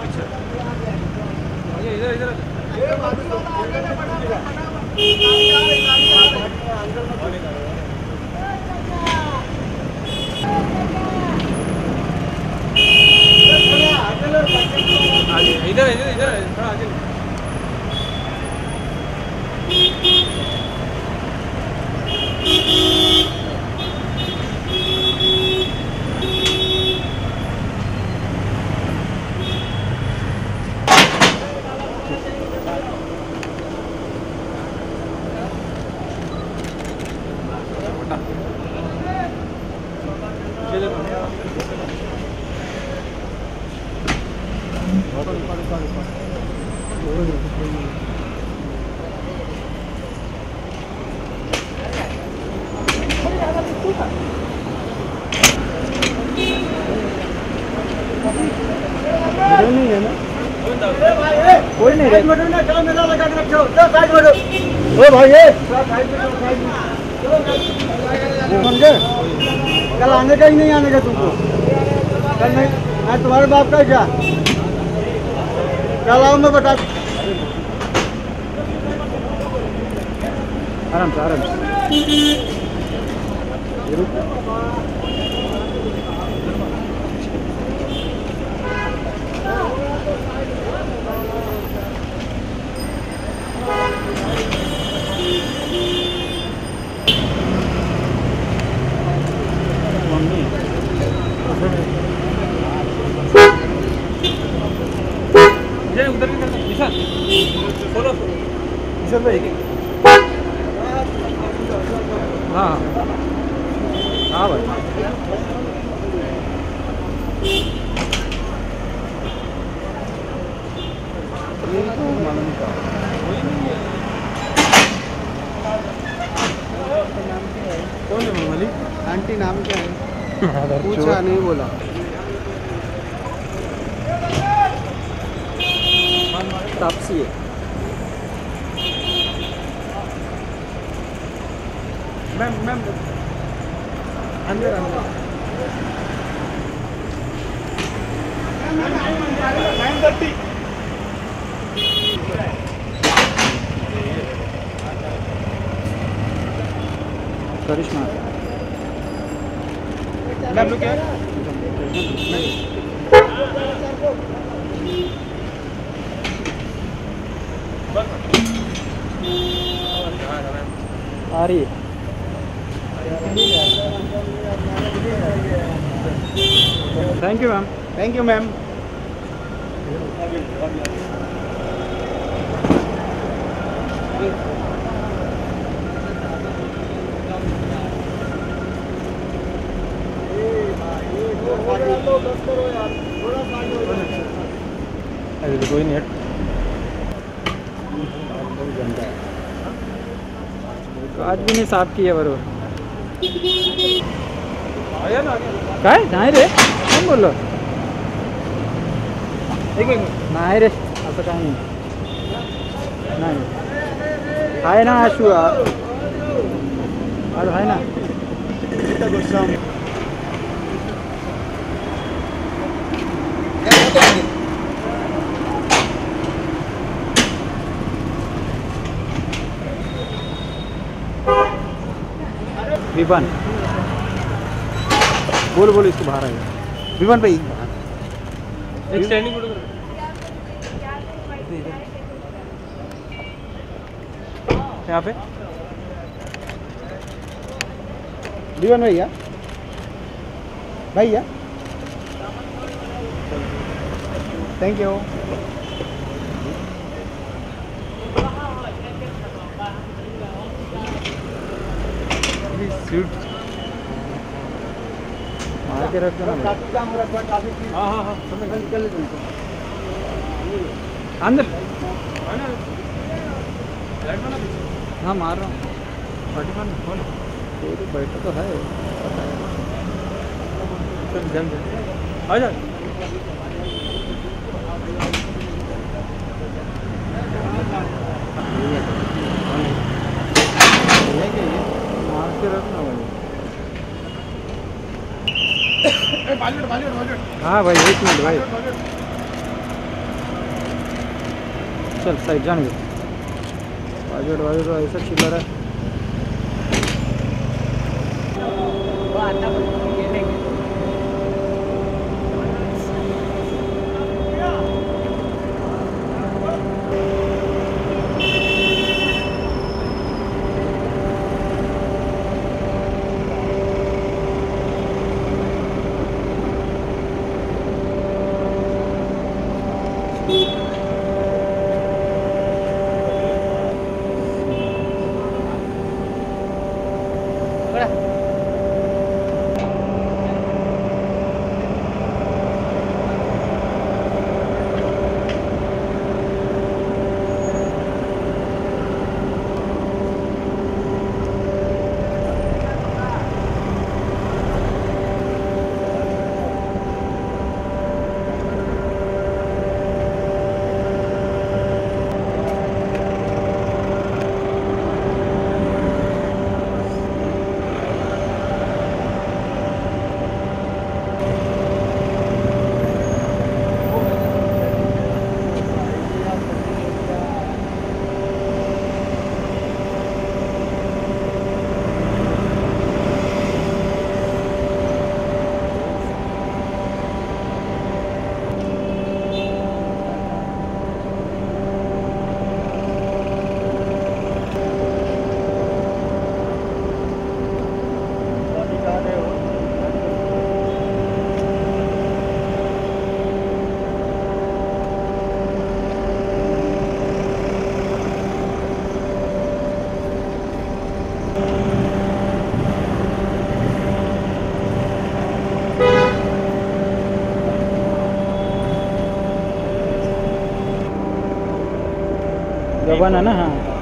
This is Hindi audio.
इधर इधर इधर इधर इधर थोड़ा आगे नहीं है ना कोई नहीं है चलो मेला लगा के रखो साइड में ओ भाई ये समझे कल आने का ही नहीं आने का तुमको कल नहीं मैं तुम्हारे बाप का क्या कल आओ मैं बता आराम से उधर भी करना निशान फॉलो निशान भाई हाँ हाँ भाई कौन है मलिक आंटी नाम क्या है पूछा नहीं बोला तापसी है मैम अंदर अंदर 9:30 करिश्मा मैम लोग क्या आ रही है थैंक यू मैम अभी तो कोई नहीं है आज भी नहीं साफ किया बरोबर काय नाही रे कोण बोललो नाही रे असं काय नाही आहे ना आशू आज आहे ना विपान बोल इसको बाहर आएगा विपान भाई एक स्टैंडिंग फोटो यहाँ पे विपान भैया थैंक यू सीट आके रख दो ना हाँ अंदर हाँ मार रहा हूँ बैठा तो है जम आ जा मार के रखना भाई हाँ भाई 1 मिनट भाई चल साइड जाने दो। बाजू ऐसा चिल्ला रहा है। गबन है ना। हाँ